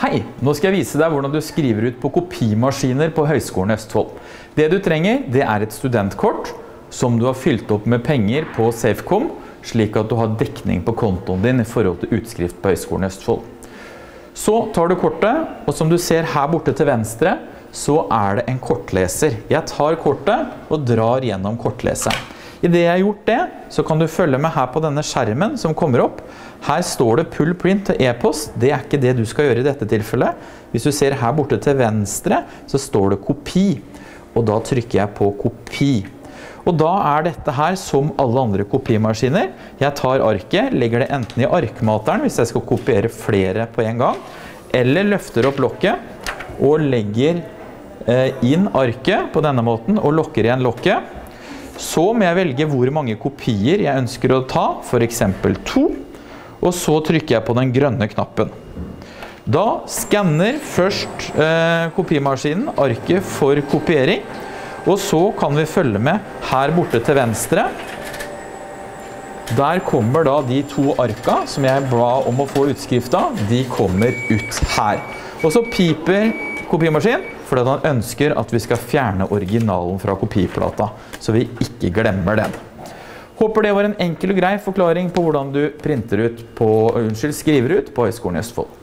Hei, nå skal jeg vise deg hvordan du skriver ut på kopimaskiner på Høgskolen i Østfold. Det du trenger, det er et studentkort som du har fylt opp med penger på Safecom, slik at du har dekning på kontoen din i forhold til utskrift på Høgskolen i Østfold. Så tar du kortet, og som du ser her borte til venstre, så er det en kortleser. Jeg tar kortet og drar gjennom kortleseren. I det jeg har gjort det, så kan du følge med her på denne skjermen som kommer opp. Her står det pull print til e-post. Det er ikke det du skal gjøre i dette tilfellet. Hvis du ser her borte til venstre, så står det kopi. Og da trykker jeg på kopi. Og da er dette her som alle andre kopimaskiner. Jeg tar arket, legger det enten i arkmateren hvis jeg skal kopiere flere på en gang, eller løfter opp lokket og legger inn arket på denne måten og lukker igjen lokket. Så må jeg velge hvor mange kopier jeg ønsker å ta, for eksempel 2, og så trykker jeg på den grønne knappen. Da skanner først kopimaskinen arket for kopiering, og så kan vi følge med her borte til venstre. Der kommer da de 2 arka som jeg ba om å få utskrift av, de kommer ut her. Og så piper kopimaskinen, fordi han ønsker at vi skal fjerne originalen fra kopiplata, så vi ikke glemmer den. Håper det var en enkel og grei forklaring på hvordan du skriver ut på Høgskolen i Østfold.